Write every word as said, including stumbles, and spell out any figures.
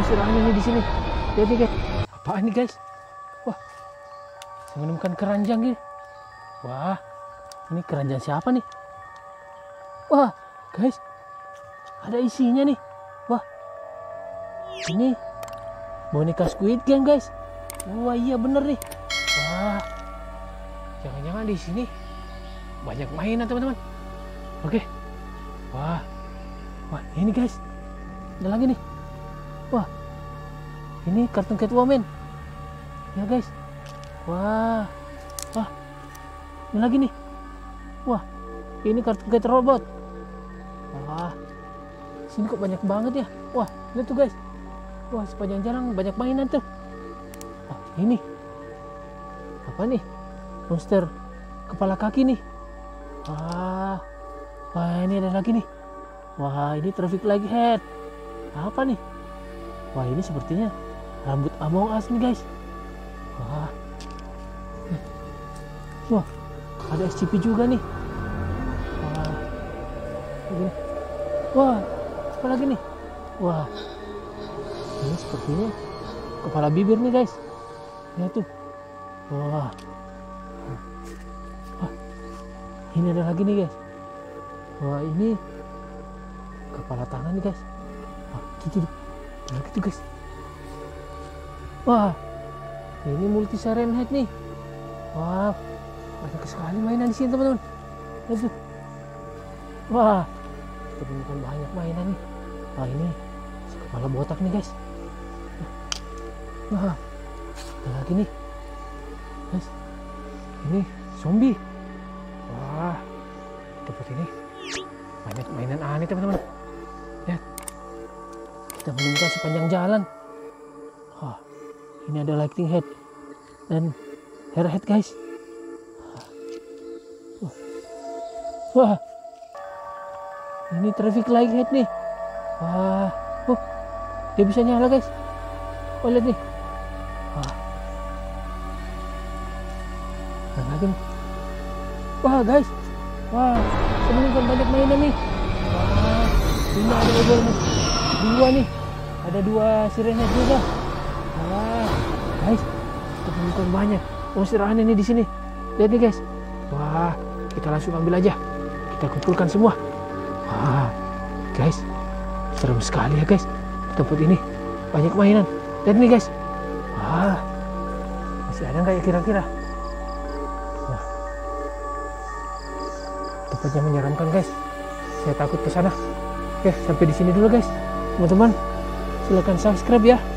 istirahat ini di sini. Lihat nih guys. Apaan nih guys? Wah, saya menemukan keranjang gitu. Wah, ini keranjang siapa nih? Wah, guys, ada isinya nih. Wah, ini boneka Squid Game guys. Wah iya bener nih. Wah, jangan-jangan di sini banyak mainan teman-teman. Oke. Wah, wah ini guys, ada lagi nih. Wah, ini kartun Catwoman. Ya guys. Wah, wah, ini lagi nih. Wah, ini kartun Cat Robot. Wah, sini kok banyak banget ya. Wah, lihat tuh guys. Wah, sepanjang jalan banyak mainan tuh. Wah, ini apa nih? Monster kepala kaki nih. Wah, wah ini ada lagi nih. Wah, ini traffic light head. Apa nih? Wah, ini sepertinya rambut Among Us nih guys. Wah, wah, ada S C P juga nih. Wah, begini. Wah, apa lagi nih? Wah, ini sepertinya kepala bibir nih guys. Lihat tuh. Wah, wah, ini ada lagi nih guys. Wah, ini kepala tangan nih guys. Wah, gitu tuh. Nah, gitu guys. Wah, ini multi siren head nih. Wah, banyak sekali mainan di sini teman-teman. Lihat tuh. Wah, kita menemukan banyak mainan nih. Wah, ini kepala botak nih guys. Wah, ada lagi nih guys. Ini zombie. Wah, tempat ini banyak mainan aneh teman-teman. Lihat, kita menemukan sepanjang jalan. Wah, ini ada lighting head dan hair head guys. Wah, wah, ini traffic light head nih. Wah, oh, dia bisa nyala guys. Oh, lihat nih. Wah, dan lagi nih. Wah guys, wah, saya menemukan banyak mainan nih. Wah, ini ada obor nih. Dua nih, ada dua sirene juga. Wah, guys, kita menemukan banyak monsteran ini di sini. Lihat nih guys. Wah, kita langsung ambil aja. Kita kumpulkan semua. Wah, guys, serem sekali ya guys. Tempat ini banyak mainan. Lihat nih guys. Wah, masih ada nggak ya kira-kira? Wah, tempatnya menyeramkan guys. Saya takut ke sana. Oke, sampai di sini dulu guys. Teman-teman, silakan subscribe ya.